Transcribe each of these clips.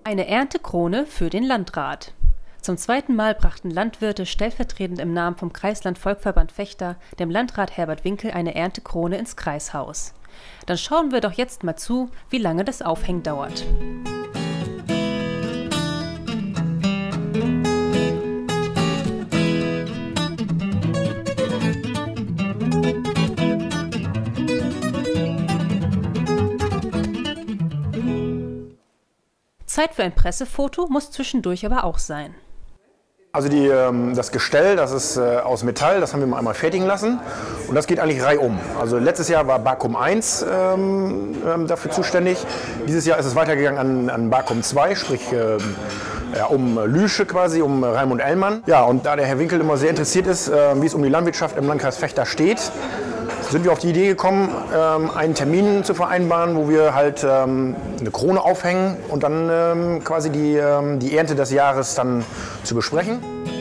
Eine Erntekrone für den Landrat. Zum zweiten Mal brachten Landwirte stellvertretend im Namen vom Kreisland-Volksverband Vechta dem Landrat Herbert Winkel eine Erntekrone ins Kreishaus. Dann schauen wir doch jetzt mal zu, wie lange das Aufhängen dauert. Zeit für ein Pressefoto muss zwischendurch aber auch sein. Also das Gestell, das ist aus Metall, das haben wir mal einmal fertigen lassen und das geht eigentlich reihum. Also letztes Jahr war Barcom 1 dafür zuständig, dieses Jahr ist es weitergegangen an Barcom 2, sprich um Lüsche quasi, um Raimund Ellmann. Ja, und da der Herr Winkel immer sehr interessiert ist, wie es um die Landwirtschaft im Landkreis Vechta steht, sind wir auf die Idee gekommen, einen Termin zu vereinbaren, wo wir halt eine Krone aufhängen und dann quasi die Ernte des Jahres dann zu besprechen.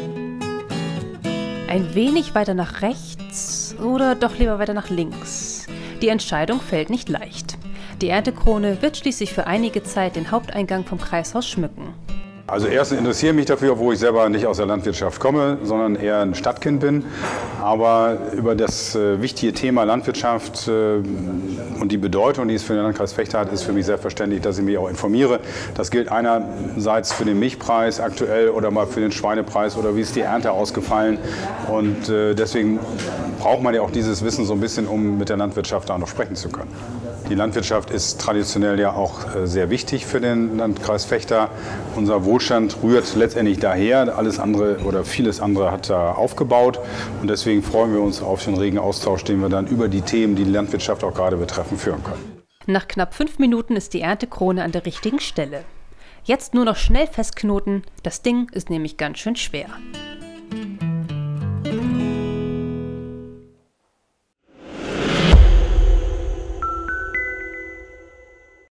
Ein wenig weiter nach rechts oder doch lieber weiter nach links? Die Entscheidung fällt nicht leicht. Die Erntekrone wird schließlich für einige Zeit den Haupteingang vom Kreishaus schmücken. Also erstens interessiere ich mich dafür, obwohl ich selber nicht aus der Landwirtschaft komme, sondern eher ein Stadtkind bin. Aber über das wichtige Thema Landwirtschaft und die Bedeutung, die es für den Landkreis Vechta hat, ist für mich selbstverständlich, dass ich mich auch informiere. Das gilt einerseits für den Milchpreis aktuell oder mal für den Schweinepreis oder wie ist die Ernte ausgefallen. Und deswegen braucht man ja auch dieses Wissen so ein bisschen, um mit der Landwirtschaft da noch sprechen zu können. Die Landwirtschaft ist traditionell ja auch sehr wichtig für den Landkreis Vechta. Unser Wohlstand rührt letztendlich daher. Alles andere oder vieles andere hat da aufgebaut. Und deswegen freuen wir uns auf den regen Austausch, den wir dann über die Themen, die die Landwirtschaft auch gerade betreffen, führen können. Nach knapp 5 Minuten ist die Erntekrone an der richtigen Stelle. Jetzt nur noch schnell festknoten, das Ding ist nämlich ganz schön schwer.